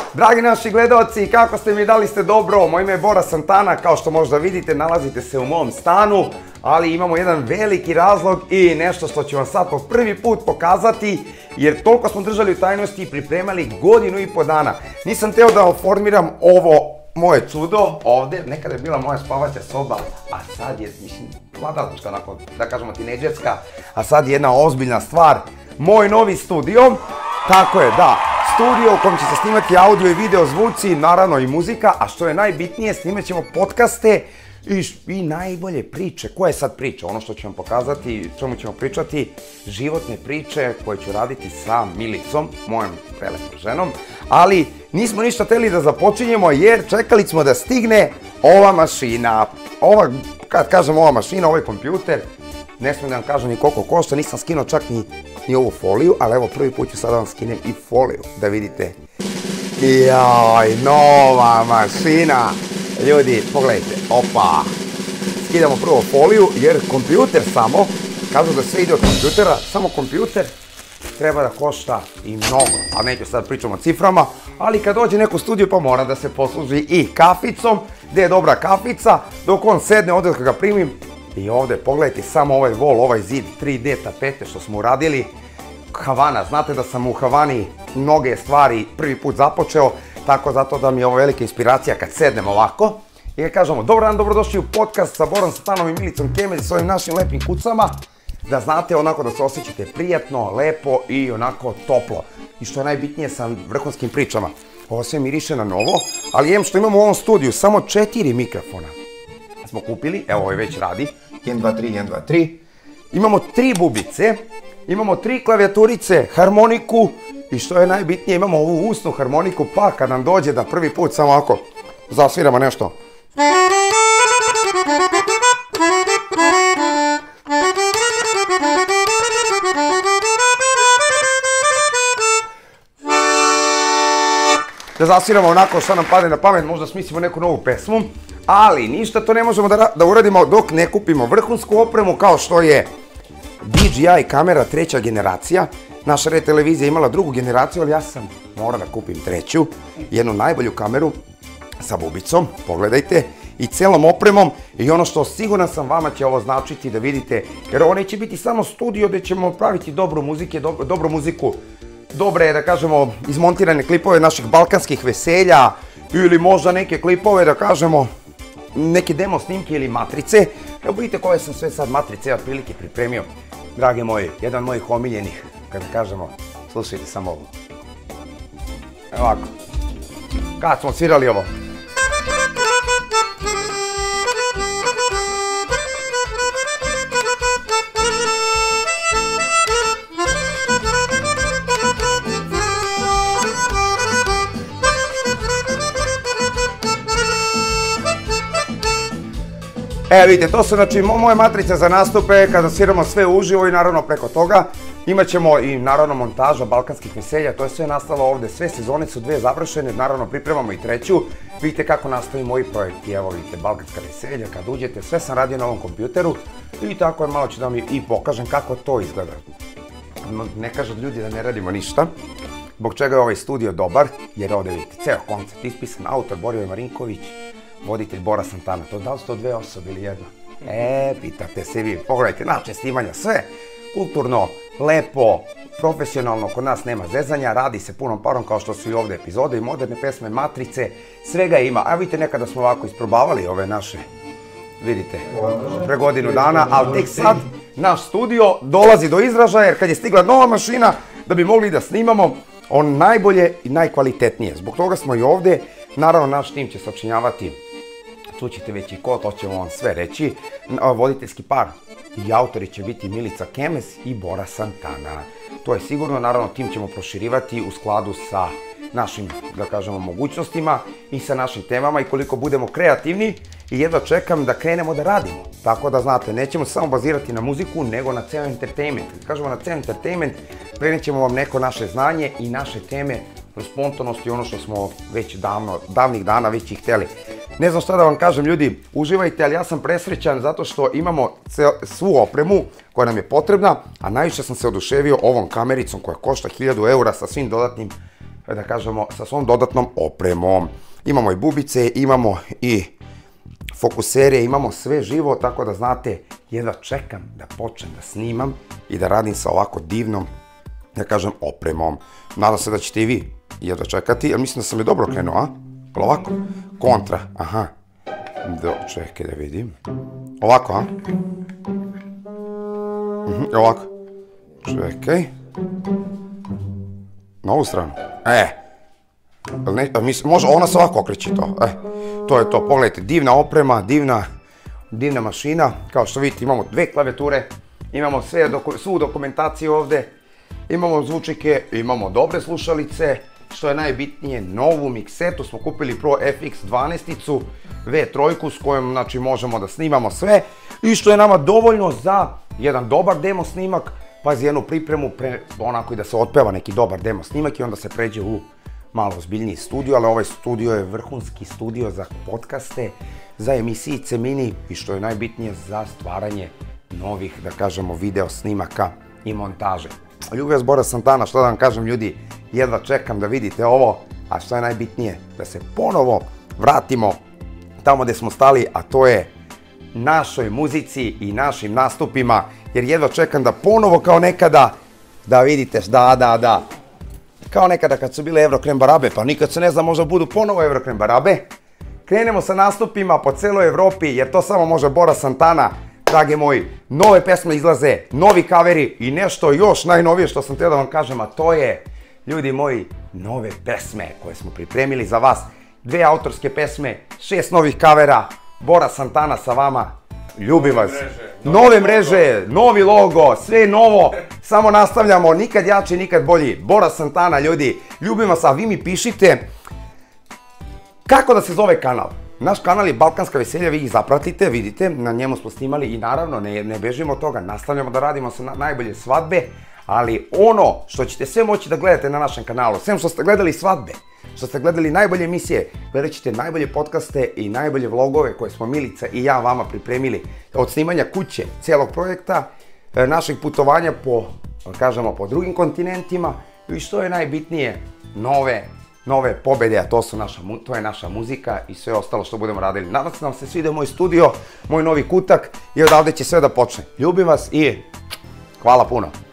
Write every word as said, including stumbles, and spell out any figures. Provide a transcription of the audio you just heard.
Dragi naši gledalci, kako ste mi, da li ste dobro? Moje ime je Bora Santana, kao što možda vidite, nalazite se u mom stanu, ali imamo jedan veliki razlog i nešto što ću vam sad po prvi put pokazati, jer toliko smo držali u tajnosti i pripremali godinu i po dana. Nisam teo da oformiram ovo moje čudo ovde, nekada je bila moja spavaća soba, a sad je, mislim, mladalačka, onako, da kažemo tinejdžerska, a sad je jedna ozbiljna stvar, moj novi studio, tako je, da, studio u kojem će se snimati audio i video zvuci, naravno i muzika, a što je najbitnije, snimat ćemo podcaste i, i najbolje priče. Koja je sad priča? Ono što ću vam pokazati, čemu ćemo pričati, životne priče koje ću raditi sa Milicom, mojom prelepom ženom, ali nismo ništa hteli da započinjemo jer čekali smo da stigne ova mašina. Ova, kad kažem ova mašina, ovaj kompjuter, ne smijem da vam kažem ni koliko košta, nisam skinuo čak ni, ni ovu foliju, ali evo prvi put ću sada vam skinem i foliju, da vidite. Joj, nova mašina! Ljudi, pogledajte, opa! Skidamo prvo foliju, jer kompjuter samo, kažu da sve ide od kompjutera, samo kompjuter treba da košta i mnogo, a neću sad pričam o ciframa, ali kad dođe neko u studiju pa mora da se posluži i kaficom, gde je dobra kafica, dok on sedne ovde kad ga primim, i ovde, pogledajte samo ovaj vol, ovaj zid, tri D tapete što smo uradili, Havana, znate da sam u Havani mnoge stvari prvi put započeo, tako zato da mi je ovo velika inspiracija kad sednem ovako i kad kažemo dobar dan, dobrodošli u podcast sa Borom Santanom i Milicom Kemelj s ovim našim lepim kucama, da znate onako da se osjećate prijatno, lepo i onako toplo. I što je najbitnije sa vrhunskim pričama. Ovo sve miriše na novo, ali jem što imamo u ovom studiju samo četiri mikrofona. Smo kupili, evo ovaj već radi, jedan, dva, tri, jedan, dva, tri. Imamo tri bubice, imamo tri klavijaturice, harmoniku i što je najbitnije imamo ovu usnu harmoniku, pa kad nam dođe da prvi put samo ovako zasviramo nešto. Da zasviramo onako što nam padne na pamet, možda smislimo neku novu pesmu, ali ništa to ne možemo da, da uradimo dok ne kupimo vrhunsku opremu kao što je D J I kamera treća generacija. Naša Red televizija imala drugu generaciju, ali ja sam morao da kupim treću, jednu najbolju kameru sa bubicom, pogledajte, i celom opremom i ono što siguran sam vama će ovo značiti da vidite, jer ovo neće biti samo studio gde ćemo praviti dobru muzike, dobro, dobru muziku, dobre, da kažemo, izmontirane klipove naših balkanskih veselja ili možda neke klipove, da kažemo, neke demo snimke ili matrice. Evo vidite koje sam sve sad matrice otprilike pripremio. Dragi moji, jedan od mojih omiljenih, kada kažemo, slušajte samo ovo. Evo ovako. Kad smo svirali ovo? E, vidite, to su znači moje matrice za nastupe kada sviramo sve uživo i naravno preko toga imat ćemo i naravno montaža balkanskih veselja, to je sve nastalo ovde, sve sezone su dve završene, naravno pripremamo i treću, vidite kako nastaju moji projekti, evo vidite, balkanska veselja, kad uđete, sve sam radio na ovom kompjuteru i tako je, malo ću da vam i pokažem kako to izgleda. Ne kažu ljudi da ne radimo ništa, zbog čega je ovaj studio dobar, jer ovde vidite, ceo koncept ispisan, autor Borivoje Marinković, voditelj Bora Santana, to da li su to dve osobe ili jedna? E, pitate se vi, pogledajte, naše snimanja, sve kulturno, lepo, profesionalno, kod nas nema zezanja, radi se punom parom kao što su i ovde epizode i moderne pesme, matrice, svega ima. A vidite, nekada smo ovako isprobavali ove naše, vidite, pre godinu dana, ali tek sad naš studio dolazi do izražaja, jer kad je stigla nova mašina, da bi mogli da snimamo on najbolje i najkvalitetnije. Zbog toga smo i ovde, naravno naš tim će sačinjavati, čućete već i ko, to ćemo vam sve reći, voditeljski par i autori će biti Milica Kemelj i Bora Santana. To je sigurno, naravno tim ćemo proširivati u skladu sa našim, da kažemo, mogućnostima i sa našim temama i koliko budemo kreativni i jedva čekam da krenemo da radimo. Tako da znate, nećemo se samo bazirati na muziku, nego na ceo entertainment. Kad kažemo na ceo entertainment, prenećemo vam neko naše znanje i naše teme u spontanosti, ono što smo već davno, davnih dana već i hteli. Ne znam šta da vam kažem, ljudi, uživajte, ali ja sam presrećan zato što imamo svu opremu koja nam je potrebna, a najviše sam se oduševio ovom kamericom koja košta hiljadu eura sa svim dodatnim da kažemo, sa svom dodatnom opremom. Imamo i bubice, imamo i fokusere, imamo sve živo, tako da znate, jedva čekam da počnem da snimam i da radim sa ovako divnom, da kažem, opremom. Nadam se da ćete i vi jedva čekati, jer mislim da sam je dobro krenuo, a? Ovako, kontra, aha. Do, čekaj da vidim. Ovako, a? Mhm, ovako. Čekaj. Na ovu stranu. E. Može, ona se ovako okreće to. E, to je to. Pogledajte, divna oprema, divna, divna mašina. Kao što vidite, imamo dve klavijature, imamo svu dokumentaciju ovde, imamo zvučnike, imamo dobre slušalice, što je najbitnije, novu miksetu smo kupili Pro F X dvanaest-icu V tri s kojom, znači, možemo da snimamo sve i što je nama dovoljno za jedan dobar demo snimak, pa za jednu pripremu, onako i da se otpeva neki dobar demo snimak i onda se pređe u malo ozbiljniji studio, ali ovaj studio je vrhunski studio za podcaste, za emisijice mini i što je najbitnije za stvaranje novih, da kažemo, video snimaka i montaže. Ljubio vas Bora Santana, što da vam kažem ljudi, jedva čekam da vidite ovo, a što je najbitnije, da se ponovo vratimo tamo gde smo stali, a to je našoj muzici i našim nastupima, jer jedva čekam da ponovo kao nekada, da vidite, da, da, da, kao nekada kad su bile Eurokrem Barabe, pa nikad se ne zna, možda budu ponovo Eurokrem Barabe, krenemo sa nastupima po celoj Evropi, jer to samo može Bora Santana. Drage moji, nove pesme izlaze, novi kaveri i nešto još najnovije što sam htio da vam kažem, a to je, ljudi moji, nove pesme koje smo pripremili za vas. Dve autorske pesme, šest novih kavera, Bora Santana sa vama, ljubim vas. Nove mreže, novi logo, sve novo, samo nastavljamo, nikad jači, nikad bolji. Bora Santana, ljudi, ljubim vas, a vi mi pišite kako da se zove kanal. Naš kanal je Balkanska veselja, vi ih zapratite, vidite, na njemu smo snimali i naravno ne bežimo od toga, nastavljamo da radimo sa najbolje svadbe, ali ono što ćete sve moći da gledate na našem kanalu, sem što ste gledali svadbe, što ste gledali najbolje emisije, gledat ćete najbolje podcaste i najbolje vlogove koje smo Milica i ja vama pripremili od snimanja kuće, celog projekta, našeg putovanja po, kažemo, po drugim kontinentima i što je najbitnije, nove nove pobede, a to je naša muzika i sve ostalo što budemo radili. Nadam se da vam se sviđa moj studio, moj novi kutak i odavde će sve da počne. Ljubim vas i hvala puno.